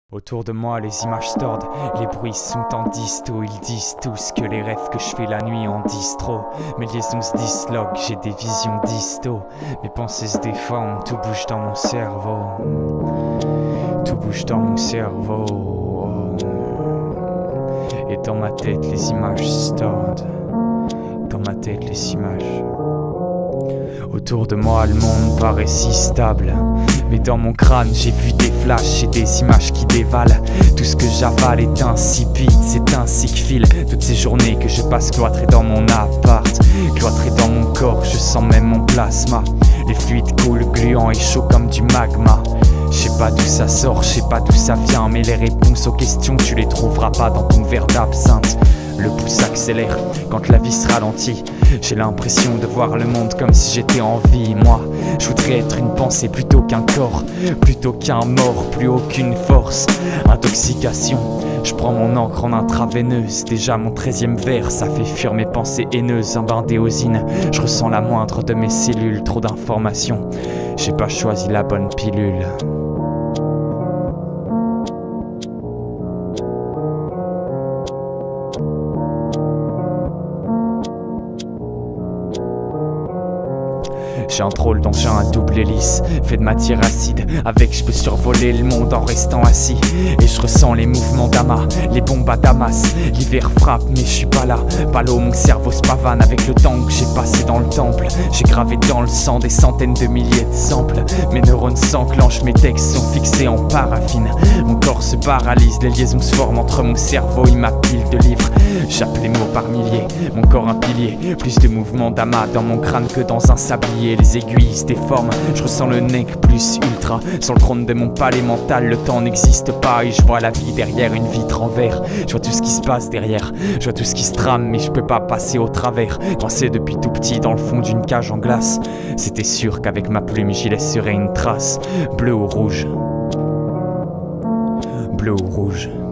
Autour de moi les images tordent, les bruits sont en disto. Ils disent tous que les rêves que je fais la nuit en disent trop. Mes liaisons se disloquent, j'ai des visions disto. Mes pensées se déforment, tout bouge dans mon cerveau. Tout bouge dans mon cerveau. Et dans ma tête les images se tordent. Dans ma tête les images. Autour de moi le monde paraît si stable, mais dans mon crâne j'ai vu des flashs et des images qui dévalent. Tout ce que j'avale est insipide, c'est ainsi que file toutes ces journées que je passe cloîtré dans mon appart. Cloîtré dans mon corps, je sens même mon plasma. Les fluides coulent gluants et chauds comme du magma. Je sais pas d'où ça sort, je sais pas d'où ça vient, mais les réponses aux questions tu les trouveras pas dans ton verre d'absinthe. Le pouls s'accélère quand la vie se ralentit. J'ai l'impression de voir le monde comme si j'étais en vie. Moi, je voudrais être une pensée plutôt qu'un corps, plutôt qu'un mort, plus aucune force. Intoxication, je prends mon encre en intraveineuse. Déjà mon 13e verre, ça fait fuir mes pensées haineuses. Un bain d'éosine, je ressens la moindre de mes cellules. Trop d'informations, j'ai pas choisi la bonne pilule. J'ai un drôle d'engin à double hélice, fait de matière acide. Avec je peux survoler le monde en restant assis. Et je ressens les mouvements d'amas, les bombes à Damas. L'hiver frappe mais je suis pas là. Pas l'eau, mon cerveau se pavane avec le temps que j'ai passé dans le temple. J'ai gravé dans le sang des centaines de milliers de samples. Mes neurones s'enclenchent, mes textes sont fixés en paraffine. Mon corps se paralyse, les liaisons se forment entre mon cerveau et ma pile de livres. J'appe les mots par milliers, mon corps un pilier. Plus de mouvements d'amas dans mon crâne que dans un sablier. Les aiguilles se déforment, je ressens le nec plus ultra. Sur le trône de mon palais mental, le temps n'existe pas. Et je vois la vie derrière une vitre en verre. Je vois tout ce qui se passe derrière, je vois tout ce qui se trame, mais je peux pas passer au travers. Coincé depuis tout petit dans le fond d'une cage en glace. C'était sûr qu'avec ma plume j'y laisserais une trace. Bleu ou rouge. Bleu ou rouge.